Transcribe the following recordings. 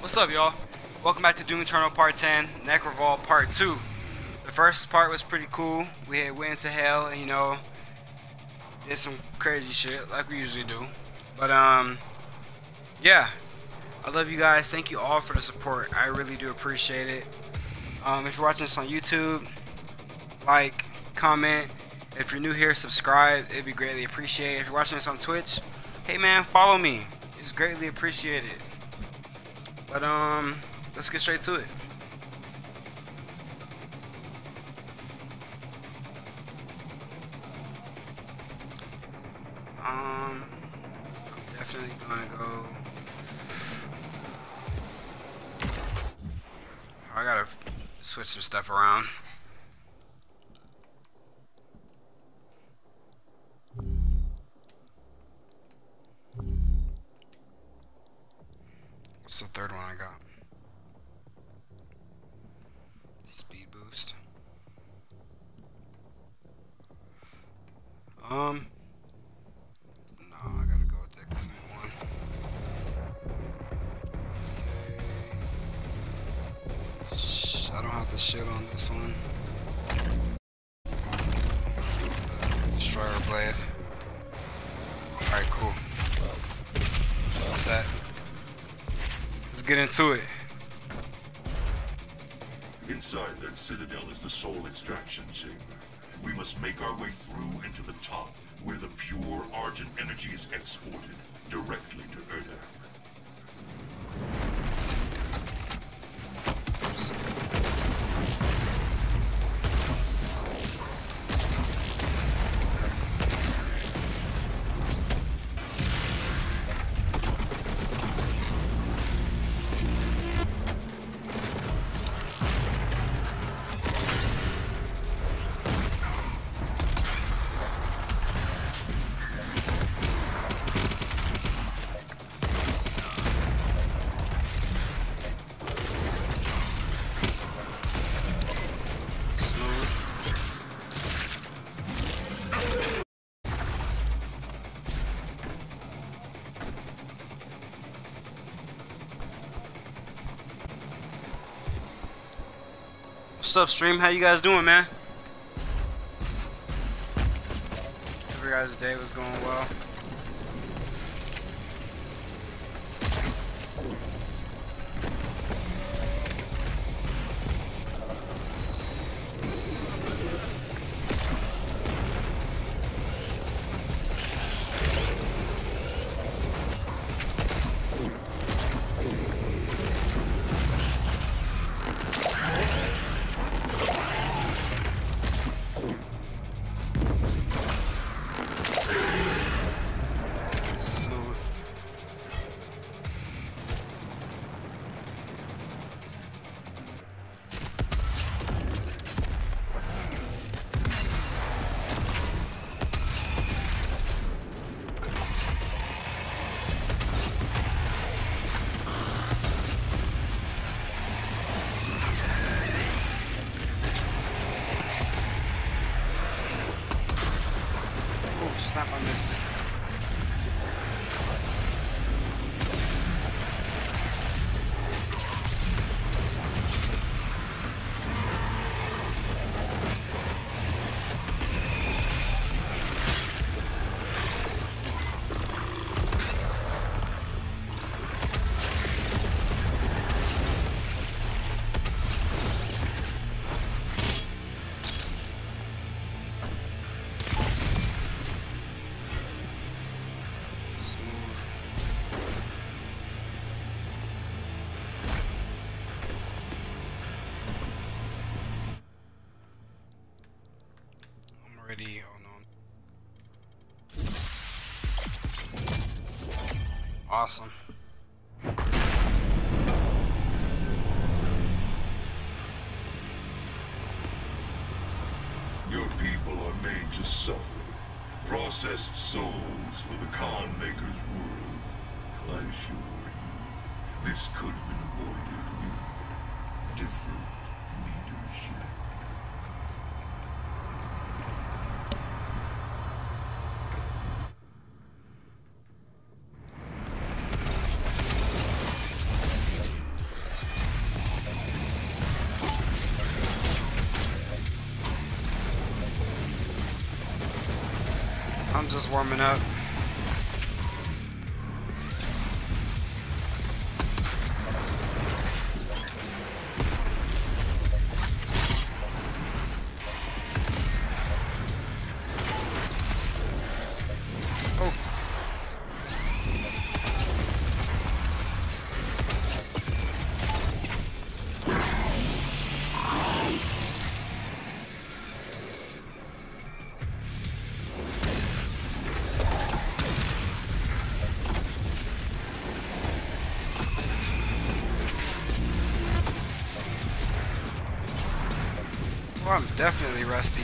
What's up, y'all? Welcome back to Doom Eternal Part 10, Necrovault Part 2. The first part was pretty cool. We went into hell and, did some crazy shit like we usually do. But, yeah. I love you guys. Thank you all for the support. I really do appreciate it. If you're watching this on YouTube, like, comment. If you're new here, subscribe. It'd be greatly appreciated. If you're watching this on Twitch, hey man, follow me. It's greatly appreciated. But let's get straight to it. I'm definitely gonna go. I gotta switch some stuff around. What's the third one I got? Speed boost. No, I gotta go with the equipment one. Okay. I don't have to shit on this one. Destroyer blade. Alright, cool. What's that? Let's get into it. Inside that citadel is the soul extraction chamber. We must make our way through into the top, where the pure Argent energy is exported directly to Erdak. What's up, stream? How you guys doing, man? Hope your guys' day was going well. Snap, I missed it. Awesome. Your people are made to suffer. Processed souls for the Khan Maker's world. I assure you, this could have been avoided with different leadership. just warming up. Oh, I'm definitely rusty.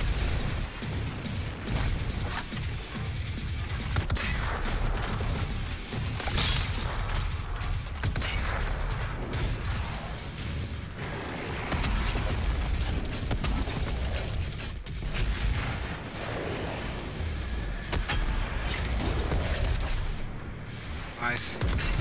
Nice.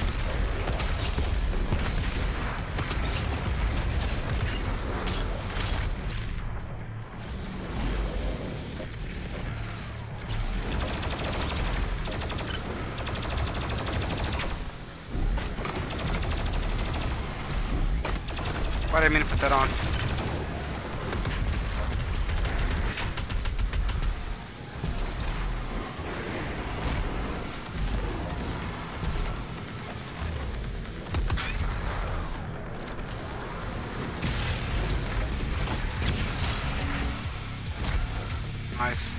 Why did I mean to put that on? Nice.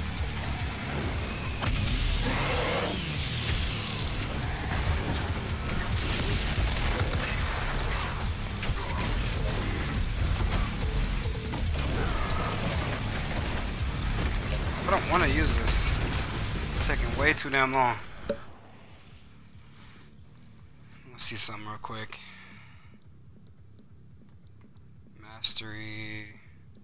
I don't want to use this. It's taking way too damn long. Let's see something real quick. Mastery.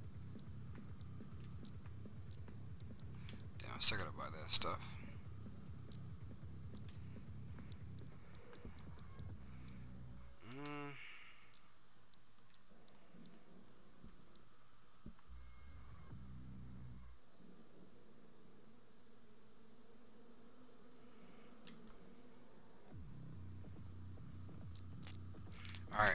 Damn, I still gotta buy that stuff. Alright.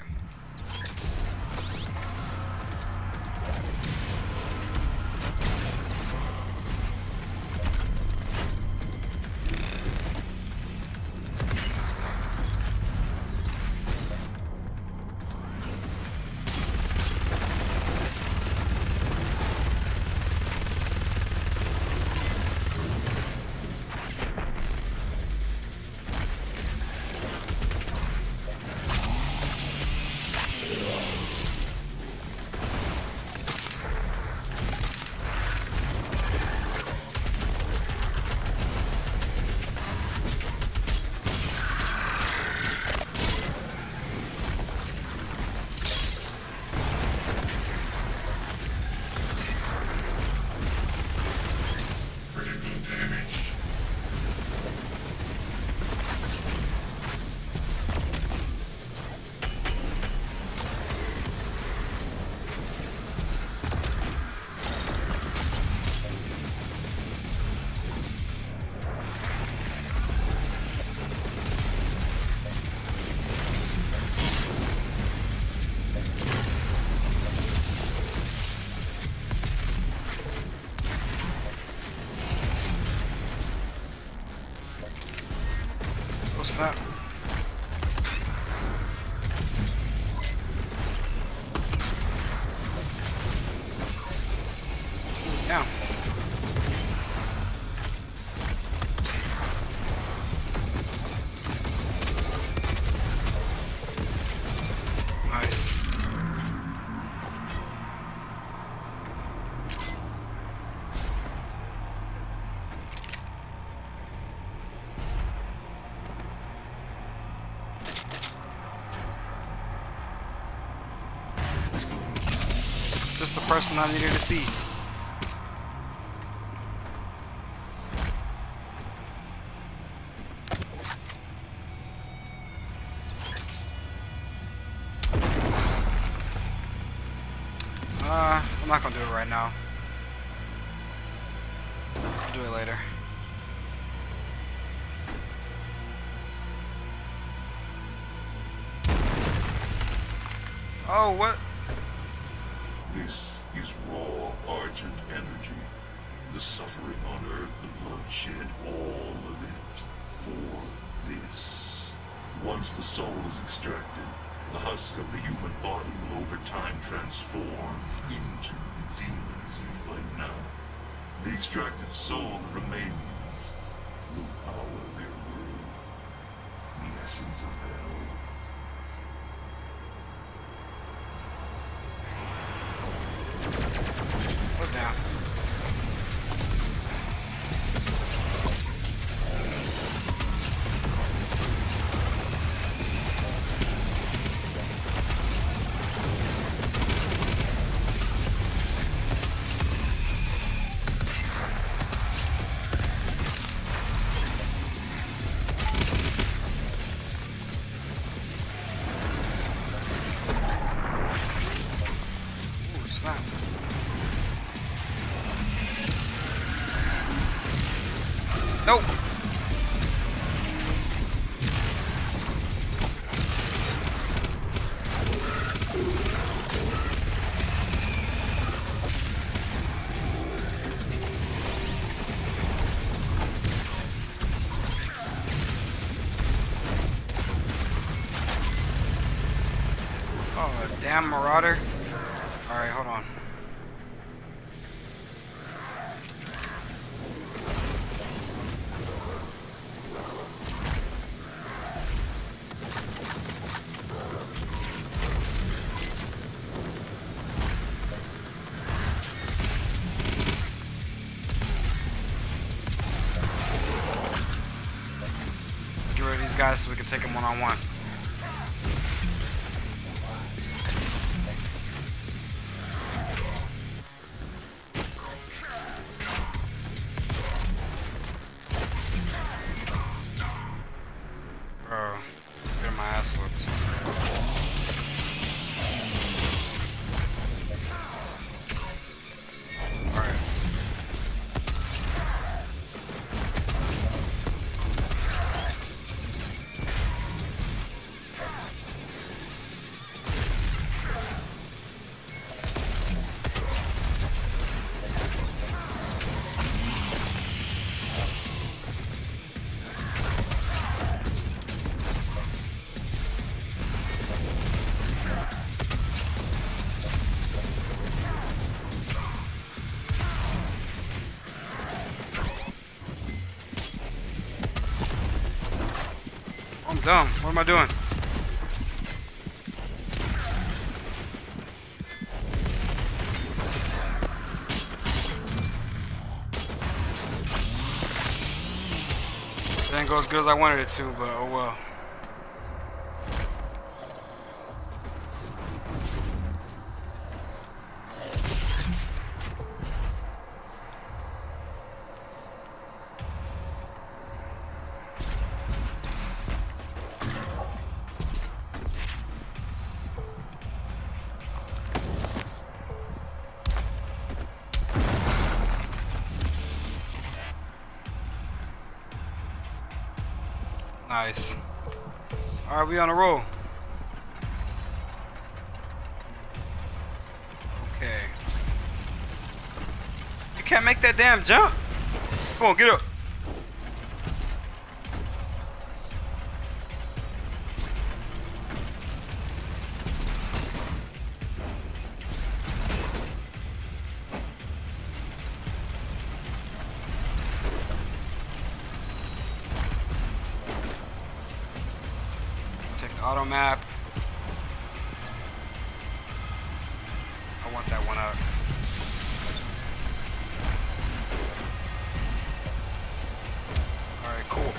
What's that? Yeah. Nice. Just the person I needed to see. I'm not gonna do it right now. I'll do it later. Oh, what? This is raw Argent energy. The suffering on Earth, the bloodshed, all of it. For this. Once the soul is extracted, the husk of the human body will over time transform into the demons you fight now. The extracted soul that remains will power their world. The essence of hell. Put down. Ooh, snap. Nope. Oh, damn marauder. Alright, hold on. Let's get rid of these guys so we can take them one-on-one. Bro, getting my ass whooped. Alright. I'm dumb. What am I doing? It didn't go as good as I wanted it to, but oh well. Nice. Alright, we on a roll. Okay. You can't make that damn jump. Come on, get up. Take the auto map. I want that one up. Alright, cool.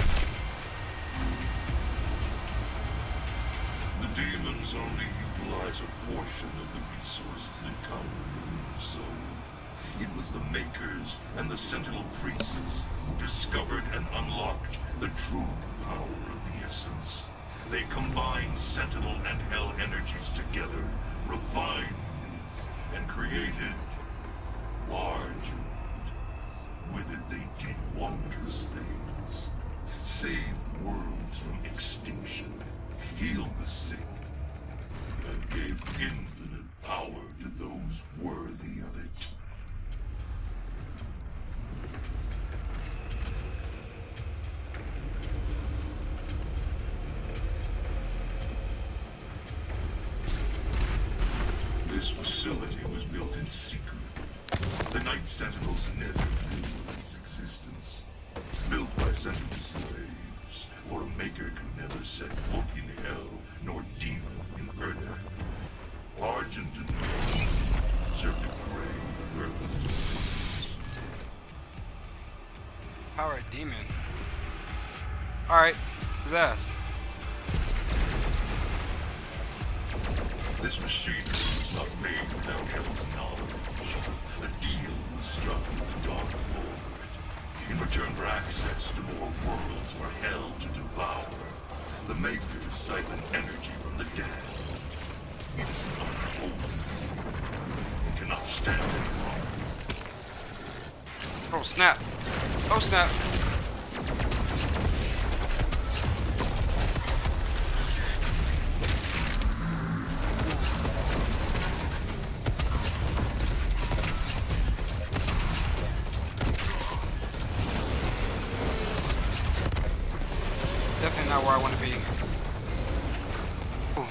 The demons only utilize a portion of the resources that come from the human soul. It was the Makers and the Sentinel Priests who discovered and unlocked the true power of the essence. They combined Sentinel and Hell energies together, refined it, and created Argent. With it they did wondrous things. Saved worlds from extinction, healed the sick, and gave infinite power to those worthy of it. This facility was built in secret. The Night Sentinels never knew of its existence. Built by Sentinel slaves, for a maker could never set foot in hell, nor demon in Urdak. Argent and Gold served a grave purpose. Power demon. Alright, his ass. This machinery was not made without Hell's knowledge. A deal was struck with the Dark Lord. In return for access to more worlds for Hell to devour, the Makers siphon energy from the dead. It is unholy. It cannot stand any longer. Oh snap. Oh snap. Definitely not where I want to be. Ooh.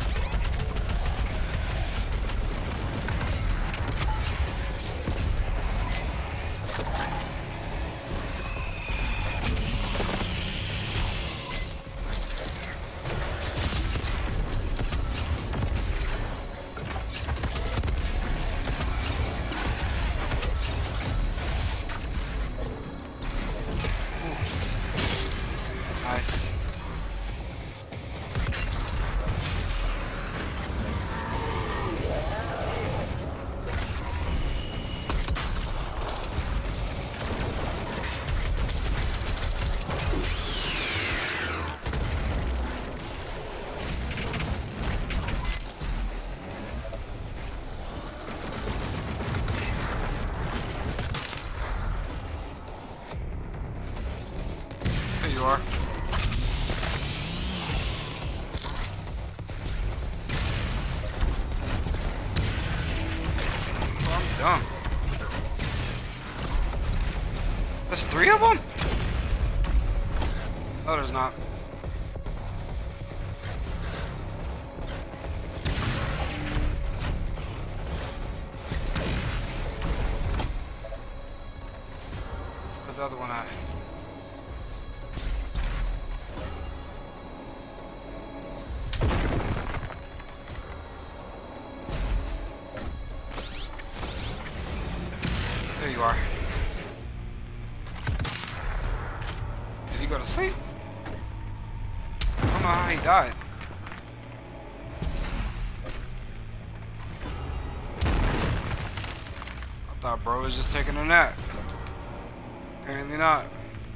Nice. There you are. Dumb. There's 3 of them? Oh, there's not. Where's the other one at? There you are. Did he go to sleep? I don't know how he died. I thought bro was just taking a nap. Apparently not.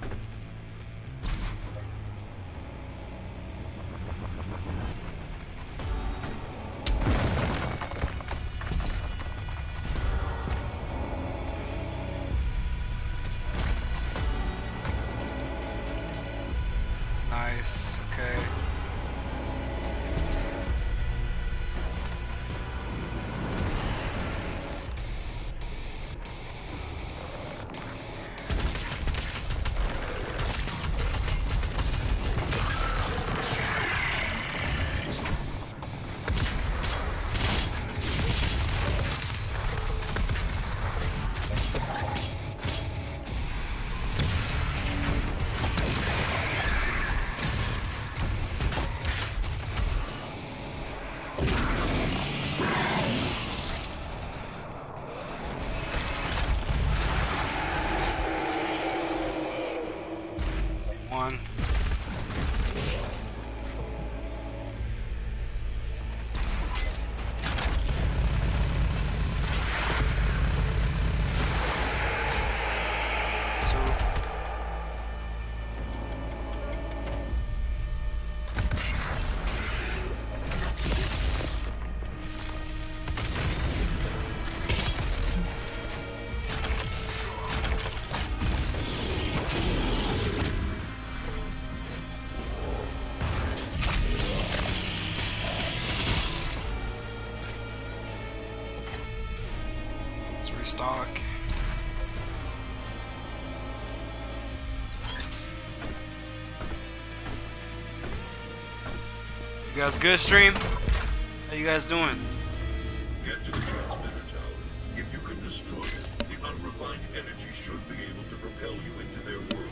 Nice, okay. restock. You guys good, stream? How you guys doing? Get to the transmitter tower. If you can destroy it, the unrefined energy should be able to propel you into their world.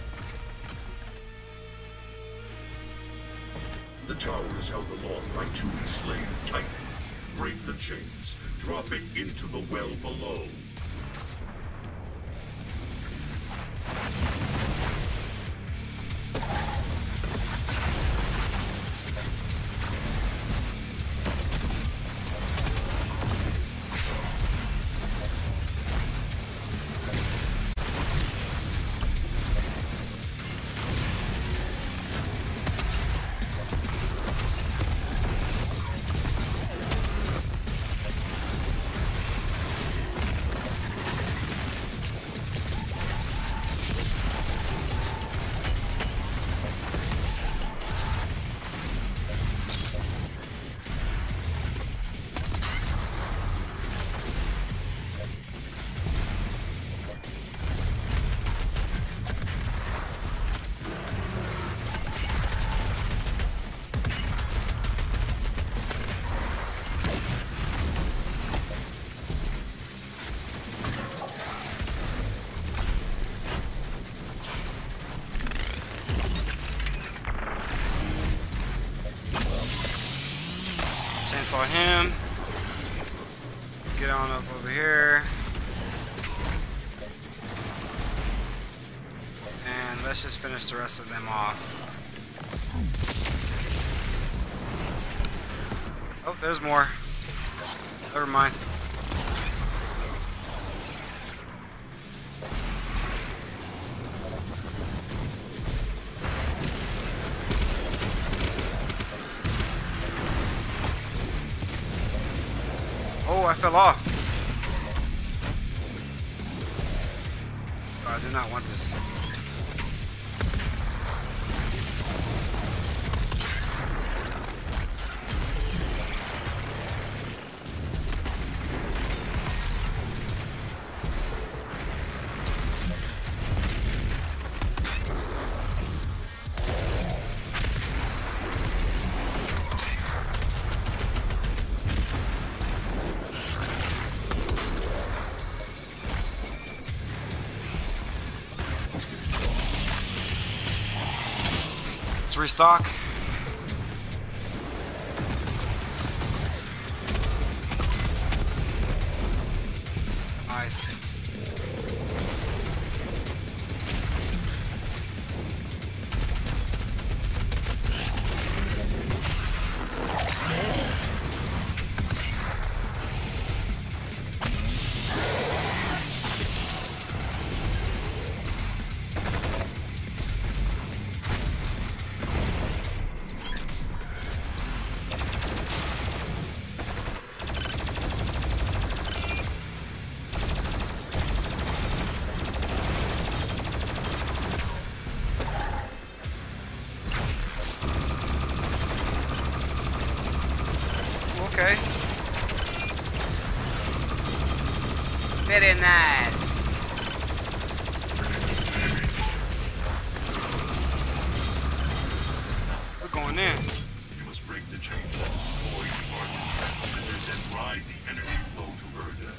The tower is held aloft by 2 enslaved titans. Break the chains. Drop it into the well below. Chainsaw him. Let's get on up over here. And let's just finish the rest of them off. Oh, there's more. Never mind. Oh, I fell off. Oh, I do not want this. Let's restock. Nice. Okay. Very nice. We're going in. You must break the chains that destroy the Argent transmitters and ride the energy flow to Urda.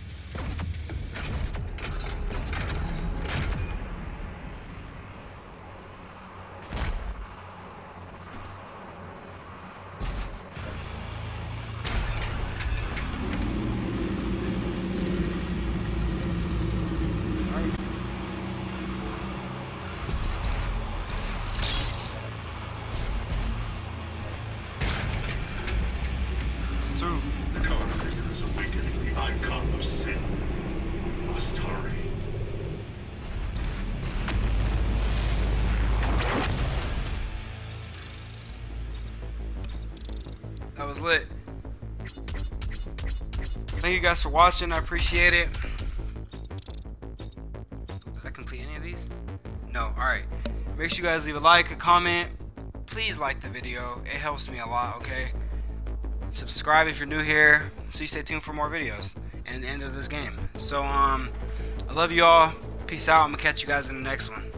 Too. The Conmaker is awakening the icon of sin. We must hurry. That was lit. Thank you guys for watching. I appreciate it. Did I complete any of these? No. Alright. Make sure you guys leave a like, a comment. Please like the video. It helps me a lot, okay? subscribe if you're new here, so you stay tuned for more videos and the end of this game. So I love you all. Peace out. I'm gonna catch you guys in the next one.